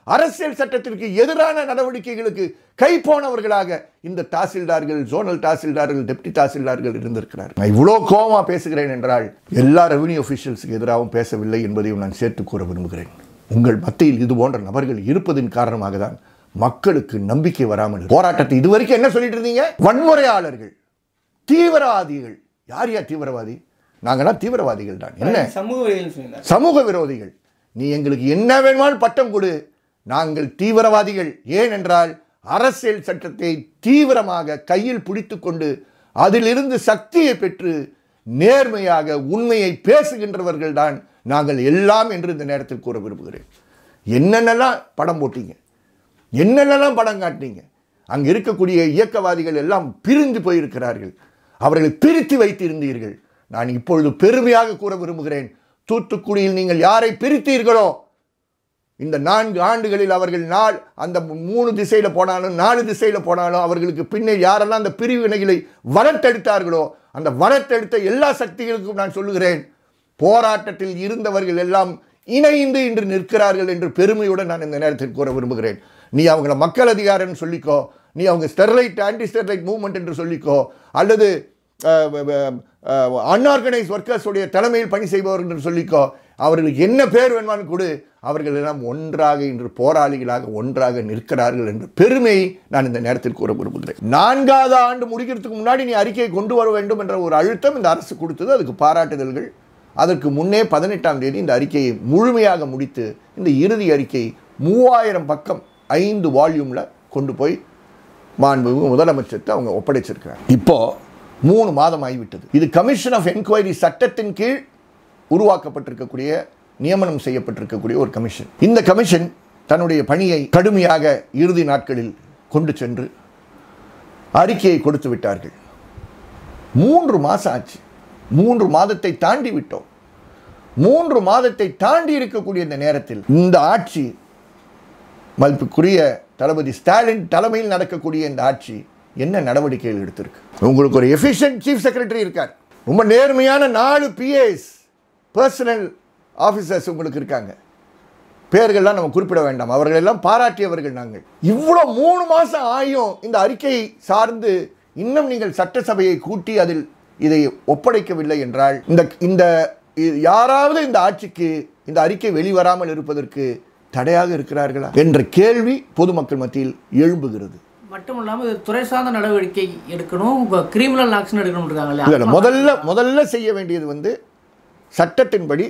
அரசியல் சட்டத்திற்கு எதிரான நடவடிக்கைகளுக்கு கை போனவர்களாக இந்த தாசில்தார்கள், ஜோனல் தாசில்தார்கள், டெப்டி தாசில்தார்கள் இருந்திருக்கிறார். நான் இவ்வளோ கோபமா பேசுகிறேன் என்றால் எல்லா ரெவென்யூ ஆஃபீஷியல்ஸுக்கு எதிராகவும் பேசவில்லை என்பதையும் நான் சேர்த்து கூற விரும்புகிறேன். உங்கள் மத்தியில் இது போன்ற நபர்கள் இருப்பதின் காரணமாக தான் மக்களுக்கு நம்பிக்கை வராமல் போராட்டத்தை இதுவரைக்கும் என்ன சொல்லிட்டு இருந்தீங்க? வன்முறையாளர்கள், தீவிரவாதிகள். யார் தீவிரவாதி? நாங்கள்லாம் தீவிரவாதிகள் தான். என்ன சமூக விரோதிகள். நீ எங்களுக்கு என்ன வேணுமாலும் பட்டம் கொடு, நாங்கள் தீவிரவாதிகள். ஏனென்றால் அரசியல் சட்டத்தை தீவிரமாக கையில் பிடித்து கொண்டு அதிலிருந்து சக்தியை பெற்று நேர்மையாக உண்மையை பேசுகின்றவர்கள் தான் நாங்கள் எல்லாம் என்று இந்த நேரத்தில் கூற விரும்புகிறேன். என்னென்னலாம் படம் போட்டீங்க, என்னென்னலாம் படம் காட்டினீங்க. அங்கே இருக்கக்கூடிய இயக்கவாதிகள் எல்லாம் பிரிந்து போயிருக்கிறார்கள். அவர்களை பிரித்து வைத்திருந்தீர்கள். நான் இப்பொழுது பெருமையாக கூற விரும்புகிறேன், தூத்துக்குடியில் நீங்கள் யாரை பிரித்தீர்களோ இந்த 4 ஆண்டுகளில் அவர்கள் அந்த 3 திசையில் போனாலும் 4 திசையில் போனாலும் அவர்களுக்கு பின்னே யாரெல்லாம் அந்த பிரிவினைகளை வளர்த்தெடுத்தார்களோ அந்த வளர்த்தெடுத்த எல்லா சக்திகளுக்கும் நான் சொல்லுகிறேன், போராட்டத்தில் இருந்தவர்கள் எல்லாம் இணைந்து இன்று நிற்கிறார்கள் என்று பெருமையுடன் நான் இந்த நேரத்தில் கூற விரும்புகிறேன். நீ அவங்கள மக்கள் அதிகாரம்னு சொல்லிக்கோ, நீ அவங்க ஸ்டெர்லைட் ஆன்டி ஸ்டெர்லைட் மூவ்மெண்ட் என்று சொல்லிக்கோ, அல்லது அன்ஆர்கனைஸ் ஒர்க்கர்ஸ் உடைய தலைமையில் பணி செய்பவர்கள் என்று சொல்லிக்கோ, அவர்களுக்கு என்ன பேர் வேணுமானு கொடு, அவர்கள் எல்லாம் ஒன்றாக இன்று போராளிகளாக ஒன்றாக நிற்கிறார்கள் என்ற பெருமையை நான் இந்த நேரத்தில் கூற விரும்புகிறேன். 4வது ஆண்டு முடிக்கிறதுக்கு முன்னாடி நீ அறிக்கையை கொண்டு வர வேண்டும் என்ற ஒரு அழுத்தம் இந்த அரசு கொடுத்தது. அதுக்கு பாராட்டுதல்கள். அதற்கு முன்னே 18ஆம் தேதி இந்த அறிக்கையை முழுமையாக முடித்து இந்த இறுதி அறிக்கை 3000 பக்கம் 5 வால்யூமில் கொண்டு போய் மாண்புமிகு முதலமைச்சருக்கு அவங்க ஒப்படைச்சிருக்கிறாங்க. இப்போ 3 மாதம் ஆகிவிட்டது. இது கமிஷன் ஆஃப் என்கொயரி சட்டத்தின் கீழ் உருவாக்கப்பட்டிருக்கக்கூடிய, நியமனம் செய்யப்பட்டிருக்கக்கூடிய ஒரு கமிஷன். இந்த கமிஷன் தன்னுடைய பணியை கடுமையாக இறுதி நாட்களில் கொண்டு சென்று அறிக்கையை கொடுத்து விட்டார்கள். 3 மாதம் ஆச்சு. 3 மாதத்தை தாண்டி விட்டோம். 3 மாதத்தை தாண்டி இருக்கக்கூடிய இந்த நேரத்தில் இந்த ஆட்சி, மதிப்புக்குரிய தளபதி ஸ்டாலின் தலைமையில் நடக்கக்கூடிய இந்த ஆட்சி என்ன நடவடிக்கைகள் எடுத்திருக்கு? உங்களுக்கு ஒரு எஃபிஷியன்ட் சீஃப் செக்ரட்டரி இருக்கார், ரொம்ப நேர்மையான 4 பிஏஎஸ் பர்சனல் ஆஃபீஸர்ஸ் உங்களுக்கு இருக்காங்க. பேர்கள்லாம் நம்ம குறிப்பிட வேண்டாம், அவர்கள் எல்லாம் பாராட்டியவர்கள். நாங்கள் இவ்வளோ 3 மாதம் ஆயும் இந்த அறிக்கையை சார்ந்து இன்னும் நீங்கள் சட்டசபையை கூட்டி அதில் இதை ஒப்படைக்கவில்லை என்றால் இந்த யாராவது இந்த ஆட்சிக்கு இந்த அறிக்கை வெளிவராமல் இருப்பதற்கு தடையாக இருக்கிறார்களா என்ற கேள்வி பொதுமக்கள் மத்தியில் எழும்புகிறது. மட்டும் இல்லாமல் இது துறை சார்ந்த நடவடிக்கை எடுக்கணும், கிரிமினல் ஆக்ஷன் எடுக்கணும் இருக்காங்க. முதல்ல செய்ய வேண்டியது சட்டத்தின்படி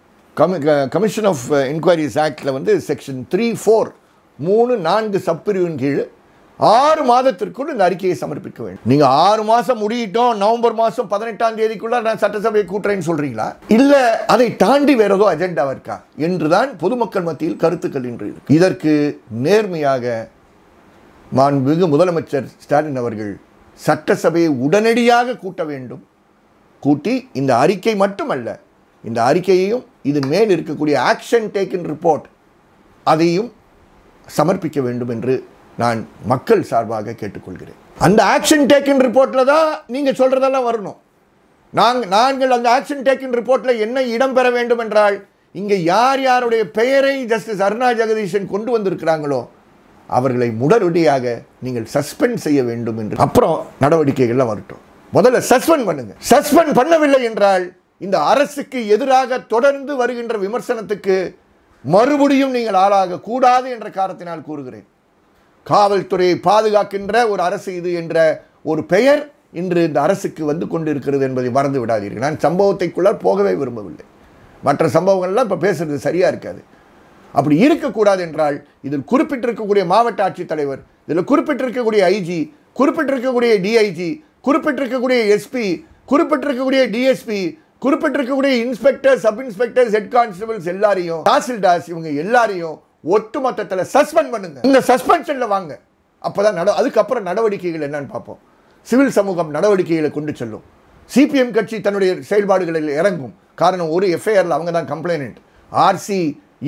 கமிஷன் ஆஃப் என்கொயரிஸ் ஆக்டில் செக்ஷன் 3(4) 3(4) சப்பிரிவின் கீழ் 6 மாதத்திற்குள் இந்த அறிக்கையை சமர்ப்பிக்க வேண்டும். நீங்கள் 6 மாதம் முடியிட்டோம், நவம்பர் மாதம் 18ஆம் தேதிக்குள்ள நான் சட்டசபையை கூட்டுறேன்னு சொல்றீங்களா, இல்லை அதை தாண்டி வேற ஏதோ அஜெண்டா இருக்கா என்றுதான் பொதுமக்கள் மத்தியில் கருத்துக்கள் இன்று இருக்கு. இதற்கு நேர்மையாக மாண்புமிகு முதலமைச்சர் ஸ்டாலின் அவர்கள் சட்டசபையை உடனடியாக கூட்ட வேண்டும். கூட்டி இந்த அறிக்கை மட்டுமல்ல, இந்த அறிக்கையையும் இது மேல் இருக்கக்கூடிய ஆக்ஷன் டேக்கன் ரிப்போர்ட் அதையும் சமர்ப்பிக்க வேண்டும் என்று நான் மக்கள் சார்பாக கேட்டுக்கொள்கிறேன். அந்த ஆக்ஷன் டேக்கன் ரிப்போர்ட்டில் தான் நீங்கள் சொல்கிறதெல்லாம் வரணும். நாங்கள் அந்த ஆக்ஷன் டேக்கன் ரிப்போர்ட்டில் என்ன இடம் பெற வேண்டும் என்றால், இங்கே யார் யாருடைய பெயரை ஜஸ்டிஸ் அருணா ஜெகதீஷன் கொண்டு வந்திருக்கிறாங்களோ அவர்களை உடனடியாக நீங்கள் சஸ்பெண்ட் செய்ய வேண்டும் என்று, அப்புறம் நடவடிக்கைகள்லாம் வரட்டும். முதல்ல சஸ்பெண்ட் பண்ணுங்க. சஸ்பெண்ட் பண்ணவில்லை என்றால் இந்த அரசுக்கு எதிராக தொடர்ந்து வருகின்ற விமர்சனத்துக்கு மறுபடியும் நீங்கள் ஆளாக கூடாது என்ற காரணத்தினால் கூறுகிறேன். காவல்துறையை பாதுகாக்கின்ற ஒரு அரசு இது என்ற ஒரு பெயர் இன்று இந்த அரசுக்கு வந்து கொண்டிருக்கிறது என்பதை மறந்து விடாதீர்கள். நான் சம்பவத்தைக்குள்ள போகவே விரும்பவில்லை. மற்ற சம்பவங்கள்லாம் இப்போ பேசுறது சரியா இருக்காது. அப்படி இருக்கக்கூடாது என்றால் இதில் குறிப்பிட்டிருக்கக்கூடிய மாவட்ட ஆட்சித்தலைவர், இதில் குறிப்பிட்டிருக்கக்கூடிய ஐஜி, குறிப்பிட்டிருக்கக்கூடிய டிஐஜி, குறிப்பிட்டிருக்கக்கூடிய எஸ்பி, குறிப்பிட்டிருக்கக்கூடிய டிஎஸ்பி, குறிப்பிட்டிருக்கக்கூடிய inspector, sub inspectors, head constables எல்லாரையும், தாசில்தார்ஸ், இவங்க எல்லாரையும் ஒட்டு மொத்தத்தில் சஸ்பெண்ட் பண்ணுங்க. இந்த சஸ்பென்ஷன்ல வாங்க. அப்பதான் அதுக்கப்புறம் நடவடிக்கைகள் என்னன்னு பார்ப்போம். சிவில் சமூகம் நடவடிக்கைகளை கொண்டு செல்லும். சிபிஎம் கட்சி தன்னுடைய செயல்பாடுகளில் இறங்கும். காரணம், ஒரு எஃப்ஐஆர்ல அவங்க தான் கம்ப்ளைனன்ட். RC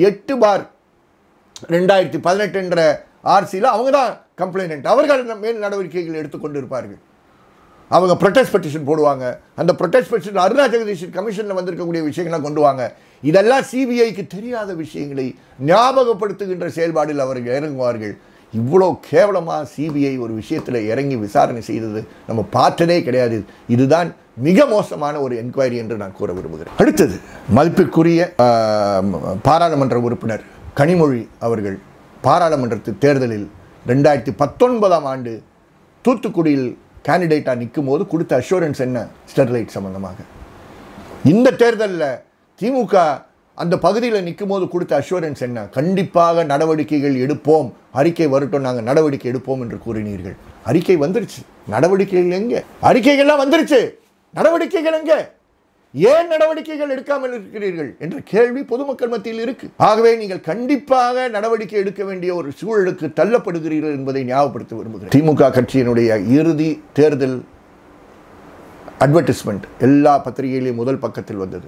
8/2018 என்ற RCயில் அவங்க தான் கம்ப்ளைனன்ட். அவர்கள் மேல் நடவடிக்கைகள் எடுத்துக்கொண்டு இருப்பார்கள். அவங்க ப்ரொடெஸ்ட் பெட்டிஷன் போடுவாங்க. அந்த ப்ரொடெஸ்ட் பெட்டிஷன் அருணா ஜெகதீஷன் கமிஷனில் வந்திருக்கக்கூடிய விஷயங்கள்லாம் கொண்டு வாங்க. இதெல்லாம் சிபிஐக்கு தெரியாத விஷயங்களை ஞாபகப்படுத்துகின்ற செயல்பாடில் அவர்கள் இறங்குவார்கள். இவ்வளோ கேவலமாக சிபிஐ ஒரு விஷயத்தில் இறங்கி விசாரணை செய்தது நம்ம பார்த்ததே கிடையாது. இதுதான் மிக மோசமான ஒரு என்கொயரி என்று நான் கூற விரும்புகிறேன். அடுத்தது, மதிப்பிற்குரிய பாராளுமன்ற உறுப்பினர் கனிமொழி அவர்கள் பாராளுமன்றத்து தேர்தலில் 2019ஆம் ஆண்டு தூத்துக்குடியில் கேண்டிடேட்டாக நிற்கும் போது கொடுத்த அஷூரன்ஸ் என்ன? ஸ்டெர்லைட் சம்பந்தமாக. இந்த தேர்தலில் திமுக அந்த பகுதியில் நிற்கும் போது கொடுத்த அஷூரன்ஸ் என்ன? கண்டிப்பாக நடவடிக்கைகள் எடுப்போம், அறிக்கை வரட்டும், நாங்கள் நடவடிக்கை எடுப்போம் என்று கூறினீர்கள். அறிக்கை வந்துருச்சு, நடவடிக்கைகள் எங்கே? அறிக்கைகள்லாம் வந்துருச்சு, நடவடிக்கைகள் எங்கே? ஏன் நடவடிக்கைகள் எடுக்காமல் இருக்கிறீர்கள் என்ற கேள்வி பொதுமக்கள் மத்தியில் இருக்கு. ஆகவே நீங்கள் கண்டிப்பாக நடவடிக்கை எடுக்க வேண்டிய ஒரு சூழலுக்கு தள்ளப்படுகிறீர்கள் என்பதை ஞாபகப்படுத்த விரும்புகிறேன். திமுக கட்சியினுடைய இறுதி தேர்தல் அட்வர்டைஸ்மெண்ட் எல்லா பத்திரிகையிலையும் முதல் பக்கத்தில் வந்தது.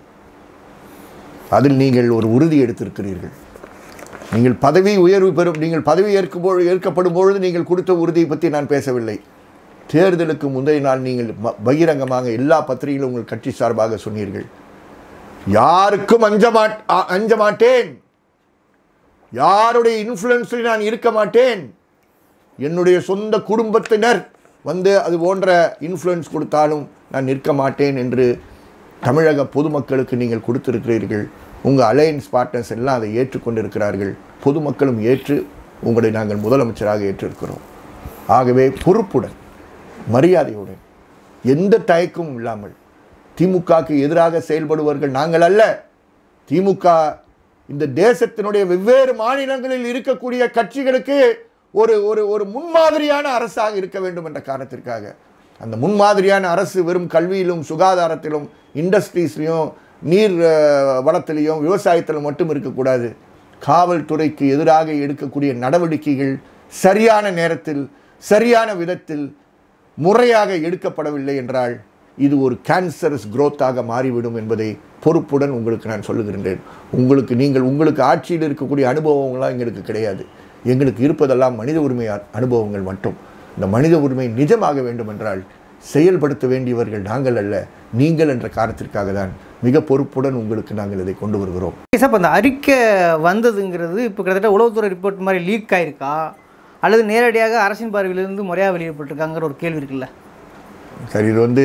அதில் நீங்கள் ஒரு உறுதி எடுத்திருக்கிறீர்கள். நீங்கள் பதவி உயர்வு பெறும், நீங்கள் பதவி ஏற்கப்படும் பொழுது நீங்கள் கொடுத்த உறுதியை பற்றி நான் பேசவில்லை. தேர்தலுக்கு முந்தைய நாள் நீங்கள் பகிரங்கமாக எல்லா பத்திரிகையிலும் உங்கள் கட்சி சார்பாக சொன்னீர்கள், யாருக்கும் அஞ்ச மாட்டேன், யாருடைய இன்ஃப்ளூயன்ஸில் நான் இருக்க மாட்டேன், என்னுடைய சொந்த குடும்பத்தினர் வந்து அது போன்ற இன்ஃப்ளூயன்ஸ் கொடுத்தாலும் நான் நிற்க மாட்டேன் என்று தமிழக பொதுமக்களுக்கு நீங்கள் கொடுத்திருக்கிறீர்கள். உங்கள் அலையன்ஸ் பார்ட்னர்ஸ் எல்லாம் அதை ஏற்றுக்கொண்டிருக்கிறார்கள். பொதுமக்களும் ஏற்று உங்களை நாங்கள் முதலமைச்சராக ஏற்றிருக்கிறோம். ஆகவே பொறுப்புடன், மரியாதையுடன், எந்த தயக்கமும் இல்லாமல் திமுகவுக்கு எதிராக செயல்படுவர்கள் நாங்கள் அல்ல. திமுக இந்த தேசத்தினுடைய வெவ்வேறு மாநிலங்களில் இருக்கக்கூடிய கட்சிகளுக்கு ஒரு ஒரு ஒரு முன்மாதிரியான அரசாக இருக்க வேண்டும் என்ற காரணத்திற்காக அந்த முன்மாதிரியான அரசு வெறும் கல்வியிலும் சுகாதாரத்திலும் இண்டஸ்ட்ரீஸ்லையும் நீர் வளத்திலையும் விவசாயத்திலும் மட்டும் இருக்கக்கூடாது. காவல்துறைக்கு எதிராக எடுக்கக்கூடிய நடவடிக்கைகள் சரியான நேரத்தில் சரியான விதத்தில் முறையாக எடுக்கப்படவில்லை என்றால் இது ஒரு கேன்சரஸ் குரோத்தாக மாறிவிடும் என்பதை பொறுப்புடன் உங்களுக்கு நான் சொல்லுகின்றேன். உங்களுக்கு ஆட்சியில் இருக்கக்கூடிய அனுபவங்களாம் எங்களுக்கு கிடையாது. எங்களுக்கு இருப்பதெல்லாம் மனித உரிமை அனுபவங்கள் மட்டும். இந்த மனித உரிமை நிஜமாக வேண்டும் என்றால் செயல்படுத்த வேண்டியவர்கள் நாங்கள் அல்ல, நீங்கள் என்ற காரணத்திற்காக தான் மிக பொறுப்புடன் உங்களுக்கு நாங்கள் இதை கொண்டு வருகிறோம். சார், அந்த அறிக்கை வந்ததுங்கிறது இப்போ கிட்டத்தட்ட உளவுத்துறை ரிப்போர்ட் மாதிரி லீக் ஆயிருக்கா அல்லது நேரடியாக அரசின் பார்வையிலிருந்து முறையாக வெளியிடப்பட்டிருக்காங்கிற ஒரு கேள்வி இருக்குல்ல? சரி, இது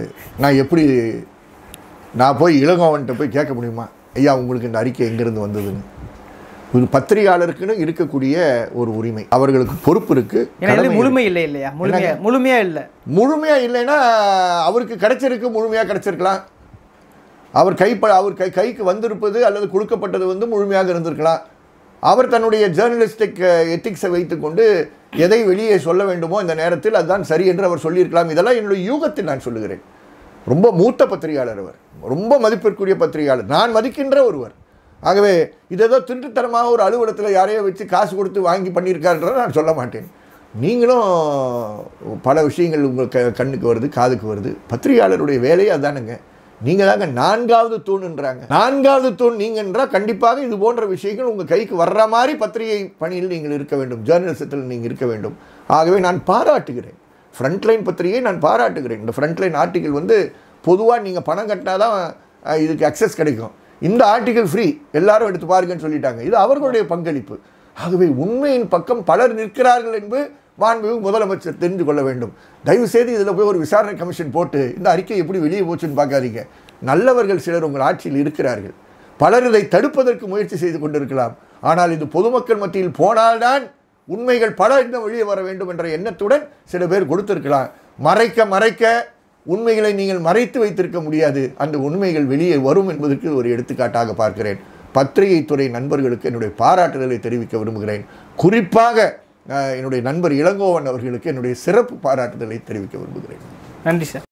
நான் போய் இளங்கோவன்கிட்ட போய் கேட்க முடியுமா, ஐயா உங்களுக்கு இந்த அறிக்கை எங்கேருந்து வந்ததுன்னு? ஒரு பத்திரிகையாளருக்குன்னு இருக்கக்கூடிய ஒரு உரிமை, அவர்களுக்கு பொறுப்பு இருக்கு. முழுமை இல்லை இல்லையா? முழுமையா இல்லைன்னா அவருக்கு கிடைச்சிருக்கு, முழுமையாக கிடைச்சிருக்கலாம். அவர் கைக்கு வந்திருப்பது அல்லது கொடுக்கப்பட்டது முழுமையாக இருந்திருக்கலாம். அவர் தன்னுடைய ஜேர்னலிஸ்டிக் எத்திக்ஸை வைத்துக்கொண்டு எதை வெளியே சொல்ல வேண்டுமோ இந்த நேரத்தில் அதுதான் சரி என்று அவர் சொல்லியிருக்கலாம். இதெல்லாம் என்னுடைய யூகத்தில் நான் சொல்லுகிறேன். ரொம்ப மூத்த பத்திரிகையாளர் அவர், ரொம்ப மதிப்பிற்குரிய பத்திரிகையாளர், நான் மதிக்கின்ற ஒருவர். ஆகவே இது ஏதோ திருட்டுத்தனமாக ஒரு அலுவலகத்தில் யாரையோ வச்சு காசு கொடுத்து வாங்கி பண்ணியிருக்காருன்றதை நான் சொல்ல மாட்டேன். நீங்களும் பல விஷயங்கள் உங்கள் கண்ணுக்கு வருது, காதுக்கு வருது. பத்திரிகையாளருடைய வேலையே அதுதானுங்க. நீங்கள் தாங்க நான்காவது தூண்ன்றாங்க. நான்காவது தூண் நீங்கள் என்றால் கண்டிப்பாக இது போன்ற விஷயங்கள் உங்கள் கைக்கு வர்ற மாதிரி பத்திரிகை பணியில் நீங்கள் இருக்க வேண்டும், ஜேர்னலிசத்தில் நீங்கள் இருக்க வேண்டும். ஆகவே நான் பாராட்டுகிறேன், ஃப்ரண்ட்லைன் பத்திரிகையை நான் பாராட்டுகிறேன். இந்த ஃப்ரண்ட்லைன் ஆர்டிகிள் பொதுவாக நீங்கள் பணம் கட்டினா தான் இதுக்கு அக்சஸ் கிடைக்கும். இந்த ஆர்டிகிள் ஃப்ரீ, எல்லாரும் எடுத்து பாருங்கன்னு சொல்லிட்டாங்க. இது அவர்களுடைய பங்களிப்பு. ஆகவே உண்மையின் பக்கம் பலர் நிற்கிறார்கள் என்று மாண்புமிகு முதலமைச்சர் தெரிந்து கொள்ள வேண்டும். தயவுசெய்து இதில் போய் ஒரு விசாரணை கமிஷன் போட்டு இந்த அறிக்கை எப்படி வெளியே போச்சுன்னு பார்க்காதீங்க. நல்லவர்கள் சிலர் உங்கள் ஆட்சியில் இருக்கிறார்கள். பலர் இதை தடுப்பதற்கு முயற்சி செய்து கொண்டிருக்கலாம். ஆனால் இது பொதுமக்கள் மத்தியில் போனால்தான் உண்மைகள் பல இன்னும் வெளியே வர வேண்டும் என்ற எண்ணத்துடன் சில பேர் கொடுத்திருக்கலாம். மறைக்க உண்மைகளை நீங்கள் மறைத்து வைத்திருக்க முடியாது. அந்த உண்மைகள் வெளியே வரும் என்பதற்கு ஒரு எடுத்துக்காட்டாக பார்க்கிறேன். பத்திரிகை துறை நண்பர்களுக்கு என்னுடைய பாராட்டுதலை தெரிவிக்க விரும்புகிறேன். குறிப்பாக என்னுடைய நண்பர் இளங்கோவன் அவர்களுக்கு என்னுடைய சிறப்பு பாராட்டுதலை தெரிவிக்க விரும்புகிறேன். நன்றி சார்.